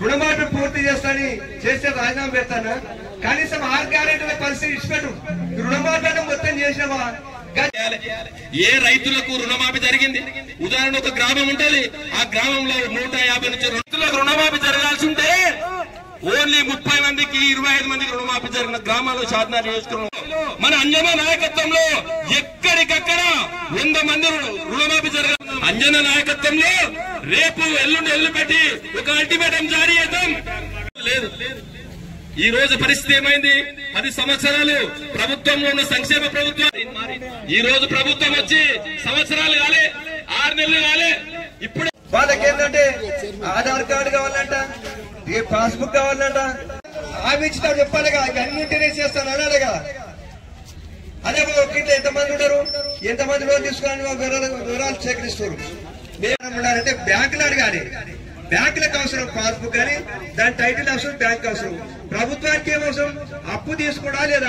రుణమాఫీ పూర్తి చేస్తానని చేస్తే రాజీనామా పెడతానా? కనీసం 6 గ్యారెంటీల పరిస్థితి ఇచ్చిపెట్టు. రుణమాఫీ మొత్తం చేసినవా? ఏ రైతులకు రుణమాఫీ జరిగింది? ఉదాహరణ ఒక గ్రామం ఉంటది, ఆ గ్రామంలో 150 నుంచి రైతులకు రుణమాఫీ జరగాల్సి ఉంటే ఓన్లీ 30 మందికి 25 మందికి రుణమాఫీ జరిగిన గ్రామాల్లో సాధన నియోజకవర్గం మన అంజన నాయకత్వంలో ఎక్కడికక్కడ 100 మంది రుణమాఫీ జరగాలి. అంజన నాయకత్వంలో రేపు ఎల్లుండి పెట్టి ఒక అల్టిమేటం జారీ చేద్దాం. లేదు, ఈ రోజు పరిస్థితి ఏమైంది? 10 సంవత్సరాలు ప్రభుత్వంలో ఉన్న సంక్షేమ ప్రభుత్వం, ఈ రోజు ప్రభుత్వం వచ్చి సంవత్సరాలు కాలే, 6 నెలలు కాలే. ఇప్పుడు వాళ్ళకి ఏంటంటే ఆధార్ కార్డు కావాలంట, ఏ పాస్బుక్ కావాలంట. హామీ ఇచ్చినా చెప్పాలిగా, అన్నింటినీ చేస్తాను అనాలిగా. అదే ఇట్లా ఎంతమంది ఉంటారు, ఎంతమంది లోన్ తీసుకోవాలని వివరాలు సేకరిస్తారు. అంటే బ్యాంకులు అడగాలి, బ్యాంకులకు అవసరం పాస్బుక్ అని, దాని టైటిల్ అవసరం, బ్యాంక్ అవసరం. ప్రభుత్వానికి ఏమవసరం? అప్పు తీసుకోవడా లేదా?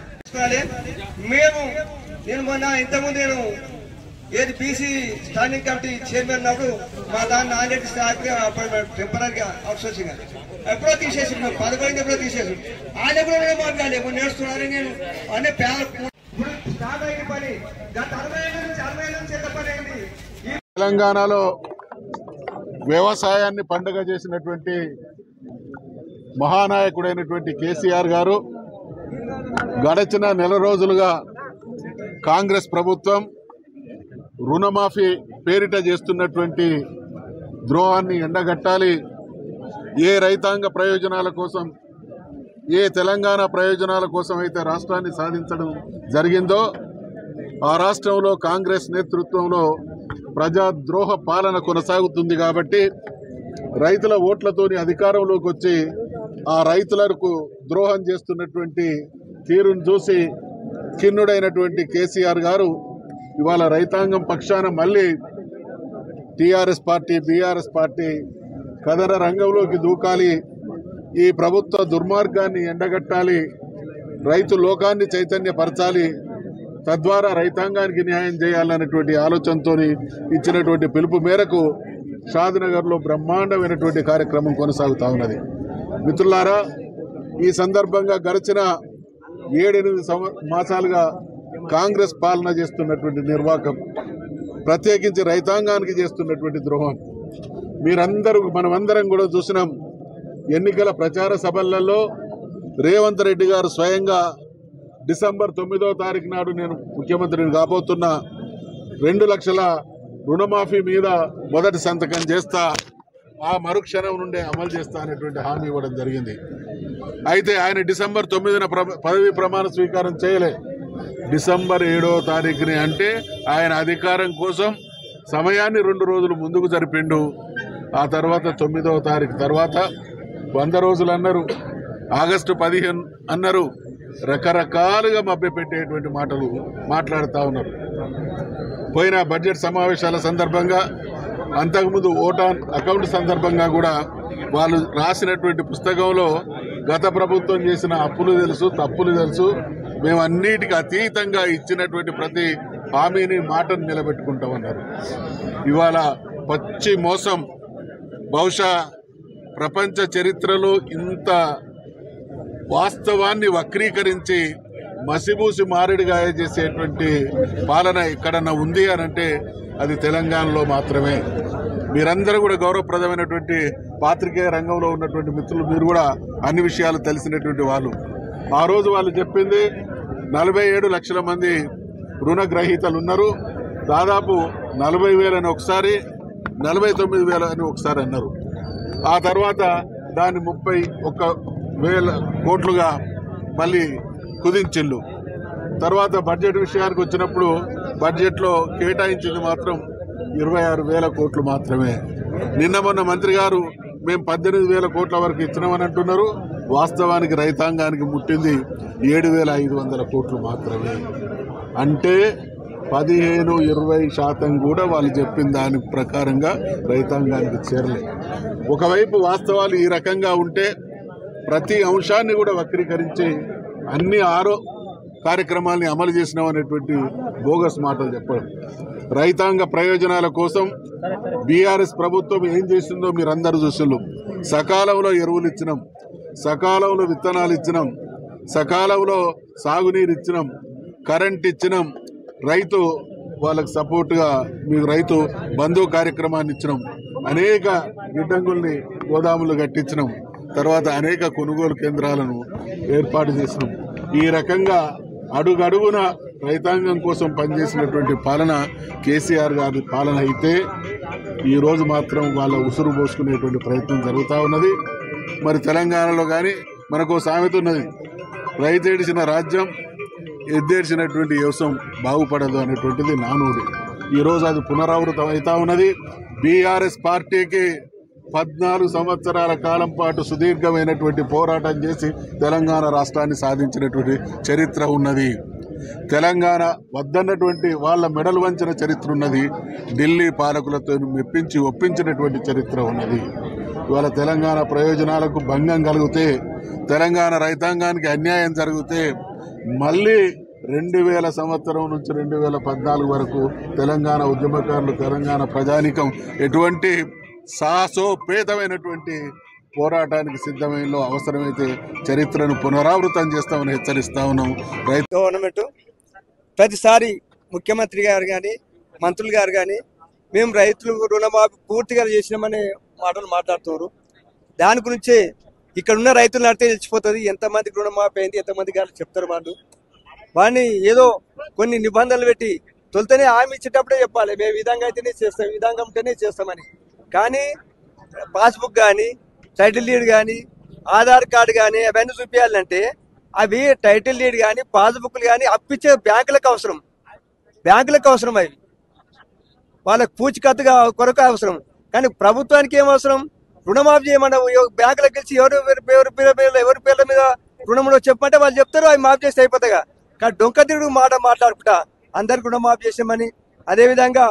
నేను మొన్న ఇంతకుముందు ఏది బీసీ స్టాండింగ్ కమిటీ చైర్మన్ ఉన్నప్పుడు మా దాన్ని ఆల్రెడీ టెంపరీగా అవుట్సోర్సింగ్ ఎప్పుడో తీసేసి 11 ఎప్పుడో తీసేసి ఆయన కూడా మాట్లాడే నేర్చుకున్నారని నేను అనే స్టార్ట్ అయిన పని గత 60 ఏళ్ళ నుంచి ఎంత పని అయింది. తెలంగాణలో వ్యవసాయాన్ని పండుగ చేసినటువంటి మహానాయకుడైనటువంటి కేసీఆర్ గారు గడచిన నెల రోజులుగా కాంగ్రెస్ ప్రభుత్వం రుణమాఫీ పేరిట చేస్తున్నటువంటి ద్రోహాన్ని ఎండగట్టాలి. ఏ రైతాంగ ప్రయోజనాల కోసం, ఏ తెలంగాణ ప్రయోజనాల కోసం అయితే రాష్ట్రాన్ని సాధించడం జరిగిందో ఆ రాష్ట్రంలో కాంగ్రెస్ నేతృత్వంలో ప్రజాద్రోహ పాలన కొనసాగుతుంది. కాబట్టి రైతుల ఓట్లతోని అధికారంలోకి వచ్చి ఆ రైతులకు ద్రోహం చేస్తున్నటువంటి తీరును చూసి ఖిన్నుడైనటువంటి కేసీఆర్ గారు ఇవాళ రైతాంగం పక్షాన మళ్ళీ టీఆర్ఎస్ పార్టీ, బీఆర్ఎస్ పార్టీ కథన రంగంలోకి దూకాలి, ఈ ప్రభుత్వ దుర్మార్గాన్ని ఎండగట్టాలి, రైతు లోకాన్ని చైతన్యపరచాలి, తద్వారా రైతాంగానికి న్యాయం చేయాలనేటువంటి ఆలోచనతో ఇచ్చినటువంటి పిలుపు మేరకు షాద్నగర్లో బ్రహ్మాండమైనటువంటి కార్యక్రమం కొనసాగుతూ ఉన్నది. మిత్రులారా, ఈ సందర్భంగా గడిచిన 7-8 మాసాలుగా కాంగ్రెస్ పాలన చేస్తున్నటువంటి నిర్వాకం, ప్రత్యేకించి రైతాంగానికి చేస్తున్నటువంటి ద్రోహం మనమందరం కూడా చూసినాం. ఎన్నికల ప్రచార సభలలో రేవంత్ రెడ్డి గారు స్వయంగా డిసెంబర్ 9వ తారీఖు నాడు నేను ముఖ్యమంత్రిని కాబోతున్న 2 లక్షల రుణమాఫీ మీద మొదటి సంతకం చేస్తా, ఆ మరుక్షణం నుండే అమలు చేస్తా అనేటువంటి హామీ ఇవ్వడం జరిగింది. అయితే ఆయన డిసెంబర్ 9న పదవీ ప్రమాణ స్వీకారం చేయలే. డిసెంబర్ 7వ తారీఖుని అంటే ఆయన అధికారం కోసం సమయాన్ని 2 రోజులు ముందుకు జరిపిండు. ఆ తర్వాత 9వ తారీఖు తర్వాత 100 రోజులు అన్నారు, ఆగస్టు 15 అన్నారు. రకరకాలుగా మభ్యపెట్టేటువంటి మాటలు మాట్లాడుతూ ఉన్నారు. పోయిన బడ్జెట్ సమావేశాల సందర్భంగా, అంతకుముందు ఓటాన్ అకౌంట్ సందర్భంగా కూడా వాళ్ళు రాసినటువంటి పుస్తకంలో గత ప్రభుత్వం చేసిన అప్పులు తెలుసు, తప్పులు తెలుసు, మేము అన్నిటికీ అతీతంగా ఇచ్చినటువంటి ప్రతి హామీని, మాటను నిలబెట్టుకుంటామన్నారు. ఇవాళ పచ్చి మోసం. బహుశా ప్రపంచ చరిత్రలో ఇంత వాస్తవాన్ని వక్రీకరించి మసిబూసి మారేడుగాయ చేసేటువంటి పాలన ఎక్కడన్నా ఉంది అనంటే అది తెలంగాణలో మాత్రమే. మీరందరూ కూడా గౌరవప్రదమైనటువంటి పాత్రికేయ రంగంలో ఉన్నటువంటి మిత్రులు, మీరు కూడా అన్ని విషయాలు తెలిసినటువంటి వాళ్ళు. ఆ రోజు వాళ్ళు చెప్పింది 47 లక్షల మంది రుణగ్రహీతలు ఉన్నారు, దాదాపు 40,000 అని ఒకసారి, 49,000 అని ఒకసారి అన్నారు. ఆ తర్వాత దాన్ని 31,000 కోట్లుగా మళ్ళీ కుదించిళ్ళు. తర్వాత బడ్జెట్ విషయానికి వచ్చినప్పుడు బడ్జెట్లో కేటాయించింది మాత్రం 26,000 కోట్లు మాత్రమే. నిన్న మొన్న మంత్రి గారు మేము 18,000 కోట్ల వరకు ఇచ్చినామని అంటున్నారు. వాస్తవానికి రైతాంగానికి ముట్టింది 7,500 కోట్లు మాత్రమే. అంటే 15-20% కూడా వాళ్ళు చెప్పిన దాని ప్రకారంగా రైతాంగానికి చేరలేదు. ఒకవైపు వాస్తవాలు ఈ రకంగా ఉంటే ప్రతి అంశాన్ని కూడా వక్రీకరించి అన్ని 6 కార్యక్రమాలని అమలు చేసినామనేటువంటి బోగస్ మాటలు చెప్పడం. రైతాంగ ప్రయోజనాల కోసం బీఆర్ఎస్ ప్రభుత్వం ఏం చేసిందో మీరందరూ చూసిండ్రు. సకాలంలో ఎరువులు ఇచ్చినాం, సకాలంలో విత్తనాలు ఇచ్చినాం, సకాలంలో సాగునీరు ఇచ్చినాం, కరెంట్ ఇచ్చినాం, రైతు వాళ్ళకి సపోర్ట్గా మీకు రైతు బంధు కార్యక్రమాన్ని ఇచ్చినాం, అనేక గిడ్డంగుల్ని గోదాములు కట్టించినాం, తర్వాత అనేక కొనుగోలు కేంద్రాలను ఏర్పాటు చేసినాం. ఈ రకంగా అడుగడుగున రైతాంగం కోసం పనిచేసినటువంటి పాలన కేసీఆర్ గారి పాలన అయితే ఈరోజు మాత్రం వాళ్ళ ఉసురు పోసుకునేటువంటి ప్రయత్నం జరుగుతూ ఉన్నది. మరి తెలంగాణలో కానీ మనకు సామెత ఉన్నది, రైతు ఏడిచిన రాజ్యం ఎద్దేడ్చినటువంటి వ్యవసాయం బాగుపడదు అనేటువంటిది నానుడి. ఈరోజు అది పునరావృతం అవుతా ఉన్నది. బీఆర్ఎస్ పార్టీకి 14 సంవత్సరాల కాలం పాటు సుదీర్ఘమైనటువంటి పోరాటం చేసి తెలంగాణ రాష్ట్రాన్ని సాధించినటువంటి చరిత్ర ఉన్నది. తెలంగాణ వద్దన్నటువంటి వాళ్ళ మెడలు వంచిన చరిత్ర ఉన్నది. ఢిల్లీ పాలకులతో మెప్పించి ఒప్పించినటువంటి చరిత్ర ఉన్నది. ఇవాళ తెలంగాణ ప్రయోజనాలకు భంగం కలిగితే, తెలంగాణ రైతాంగానికి అన్యాయం జరిగితే మళ్ళీ 2000 సంవత్సరం నుంచి 2014 వరకు తెలంగాణ ఉద్యమకారులు, తెలంగాణ ప్రజానికం ఎటువంటి సాహసోపేతమైనటువంటి పోరాటానికి సిద్ధమైనలో అవసరమైతే చరిత్రను పునరావృతం చేస్తామని హెచ్చరిస్తా ఉన్నాం. గవర్నమెంట్ ప్రతిసారి ముఖ్యమంత్రి గారు కానీ మంత్రులు గారు కానీ మేము రైతులు రుణమాఫీ పూర్తిగా చేసినామనే మాటలు మాట్లాడుతున్నారు. దాని గురించే ఇక్కడ ఉన్న రైతులు నడితే తెలిసిపోతుంది ఎంతమందికి రుణమాఫీ అయింది, ఎంతమంది గారు చెప్తారు. వాడిని ఏదో కొన్ని నిబంధనలు పెట్టి తొలితేనే హామీ ఇచ్చేటప్పుడే చెప్పాలి, మేము విధంగా అయితేనే చేస్తాం, ఈ విధంగా ఉంటేనే చేస్తామని. కానీ పాస్బుక్ కానీ టైటిల్ డీడ్ కానీ ఆధార్ కార్డు కానీ అవన్నీ చూపించాలంటే అవి టైటిల్ డీడ్ కానీ పాస్బుక్లు కానీ అప్పిచ్చే బ్యాంకులకు అవసరం, అవి వాళ్ళకి పూచికత్తుగా కొరకు అవసరం. కానీ ప్రభుత్వానికి ఏం అవసరం? రుణమాఫీ చేయమన్నా బ్యాంకులకు గెలిచి ఎవరి పేర్ల మీద రుణంలో చెప్పమంటే వాళ్ళు చెప్తారు, అవి మాఫీ చేస్తే అయిపోతాయిగా. కానీ డొంక తిరుగు మాట్లాడుకుంటా అందరికి రుణమాఫీ చేసామని. అదేవిధంగా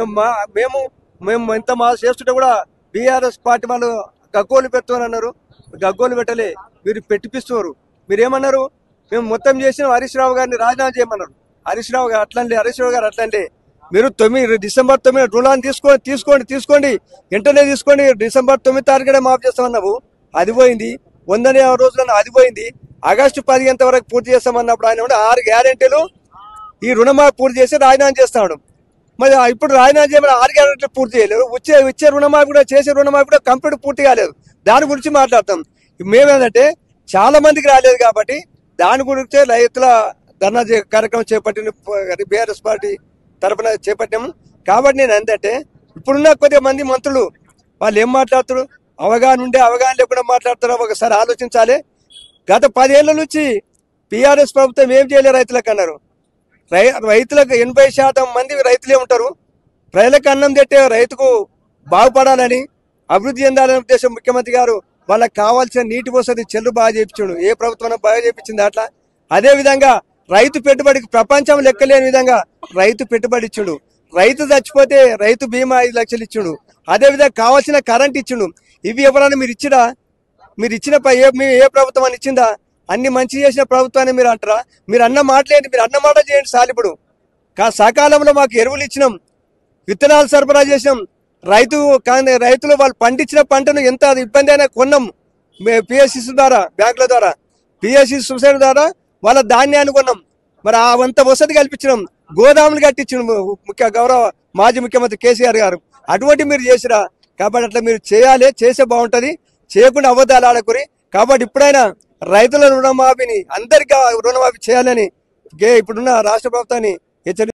మేము ఎంత మా చేస్తుంటే కూడా బీఆర్ఎస్ పార్టీ వాళ్ళు గగ్గోలు పెడతామని అన్నారు. గగ్గోలు పెట్టలే, మీరు పెట్టిపిస్తున్నారు. మీరేమన్నారు? మేము మొత్తం చేసిన హరీష్ రావు గారిని రాజీనామా చేయమన్నారు. హరీష్ రావు గారు అట్లంటే మీరు డిసెంబర్ 9 రుణాన్ని తీసుకోండి వెంటనే తీసుకోండి, డిసెంబర్ 9 తారీఖునే మాఫ్ చేస్తామన్నావు. అది పోయింది. 150 రోజులను అది పోయింది. ఆగస్టు 15 వరకు పూర్తి చేస్తామన్నప్పుడు ఆయన 6 గ్యారెంటీలు ఈ రుణమాఫీ పూర్తి చేసి రాజీనామా చేస్తాడు. మరి ఇప్పుడు రాజీనామా చేయమని 6 గ్యారెంటీలు పూర్తి చేయలేరు. ఇచ్చే రుణమాఫీ కూడా చేసే రుణమాఫీ కూడా కంప్లీట్ పూర్తి కాలేదు. దాని గురించి మాట్లాడతాం. మేమేంటంటే చాలా మందికి రాలేదు కాబట్టి దాని గురించే రైతుల ధర్నా కార్యక్రమం చేపట్టిన బీఆర్ఎస్ పార్టీ తరఫున చేపట్టాము. కాబట్టి నేను ఏంటంటే ఇప్పుడున్న కొద్దిగా మంది మంత్రులు వాళ్ళు ఏం మాట్లాడుతారు? అవగాహన లేకుండా మాట్లాడుతారో ఒకసారి ఆలోచించాలి. గత 10 ఏళ్ల నుంచి బీఆర్ఎస్ ప్రభుత్వం ఏం చేయలేదు రైతులకు అన్నారు. రైతులకు 80% మంది రైతులే ఉంటారు. ప్రజలకు అన్నం తెట్టే రైతుకు బాగుపడాలని, అభివృద్ధి చెందాలనే ఉద్దేశం ముఖ్యమంత్రి గారు వాళ్ళకి కావాల్సిన నీటి వసతి చెల్లు బాగా చేయించాడు. ఏ ప్రభుత్వం బాగా చేయించింది అట్లా. అదేవిధంగా రైతు పెట్టుబడికి ప్రపంచం లెక్కలేని విధంగా రైతు పెట్టుబడి ఇచ్చిండు. రైతు చచ్చిపోతే రైతు బీమా 5 లక్షలు ఇచ్చిండు. అదేవిధంగా కావాల్సిన కరెంట్ ఇచ్చిండు. ఇవి ఎవరైనా మీరు ఇచ్చిన ఏ ప్రభుత్వం అని ఇచ్చిందా? అన్ని మంచి చేసిన ప్రభుత్వాన్ని మీరు అంటారా? మీరు అన్న మాట చేయండి సార్. ఇప్పుడు సకాలంలో మాకు ఎరువులు ఇచ్చినాం, విత్తనాలు సరఫరా చేసినాం. రైతులు వాళ్ళు పండించిన పంటను ఎంత ఇబ్బంది అయినా కొన్నాం. పిఎస్సి ద్వారా, బ్యాంకుల ద్వారా, పిఎస్సి సొసైటీ ద్వారా వాళ్ళ ధాన్యాన్ని కొన్నాం. మరి అంత వసతి కల్పించినాం, గోదాములు కట్టించిన గౌరవ మాజీ ముఖ్యమంత్రి కేసీఆర్ గారు. అటువంటి మీరు చేసిరా. కాబట్టి అట్లా మీరు చేయాలి, చేసే బాగుంటది. చేయకుండా అబద్ధాలు ఆడకూరి. కాబట్టి ఇప్పుడైనా రైతుల రుణమాఫీని అందరికీ రుణమాఫీ చేయాలని ఇప్పుడున్న రాష్ట్ర ప్రభుత్వాన్ని హెచ్చరి